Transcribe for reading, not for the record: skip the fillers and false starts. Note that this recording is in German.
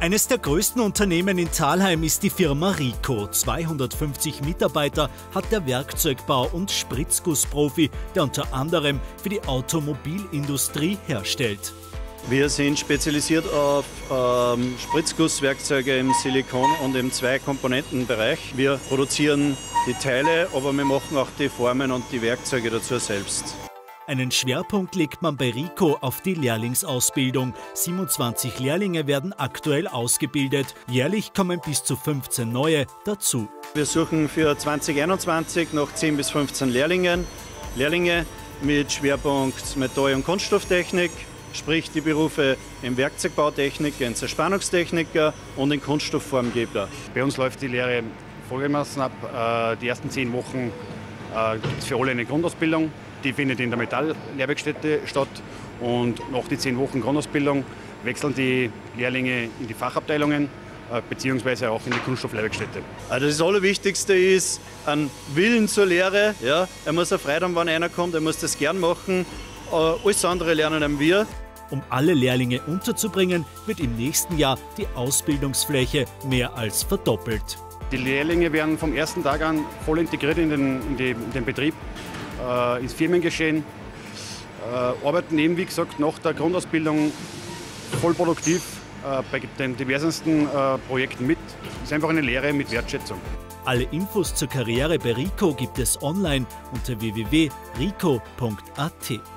Eines der größten Unternehmen in Thalheim ist die Firma Rico. 250 Mitarbeiter hat der Werkzeugbau- und Spritzgussprofi, der unter anderem für die Automobilindustrie herstellt. Wir sind spezialisiert auf Spritzgusswerkzeuge im Silikon- und im Zwei-Komponenten-Bereich. Wir produzieren die Teile, aber wir machen auch die Formen und die Werkzeuge dazu selbst. Einen Schwerpunkt legt man bei Rico auf die Lehrlingsausbildung. 27 Lehrlinge werden aktuell ausgebildet. Jährlich kommen bis zu 15 neue dazu. Wir suchen für 2021 noch 10 bis 15 Lehrlinge mit Schwerpunkt Metall- und Kunststofftechnik, sprich die Berufe im Werkzeugbautechniker, in Zerspannungstechniker und in Kunststoffformgeber. Bei uns läuft die Lehre folgendermaßen ab. Die ersten 10 Wochen gibt es für alle eine Grundausbildung. Die findet in der Metall-Lehrwerkstätte statt, und nach den 10 Wochen Grundausbildung wechseln die Lehrlinge in die Fachabteilungen beziehungsweise auch in die Kunststoff-Lehrwerkstätte. Also das Allerwichtigste ist ein Willen zur Lehre. Ja? Er muss eine Freude haben, wenn einer kommt, er muss das gern machen. Alles andere lernen wir. Um alle Lehrlinge unterzubringen, wird im nächsten Jahr die Ausbildungsfläche mehr als verdoppelt. Die Lehrlinge werden vom ersten Tag an voll integriert in den Betrieb, ins Firmengeschehen, arbeiten eben, wie gesagt, nach der Grundausbildung voll produktiv bei den diversesten Projekten mit. Es ist einfach eine Lehre mit Wertschätzung. Alle Infos zur Karriere bei Rico gibt es online unter www.rico.at.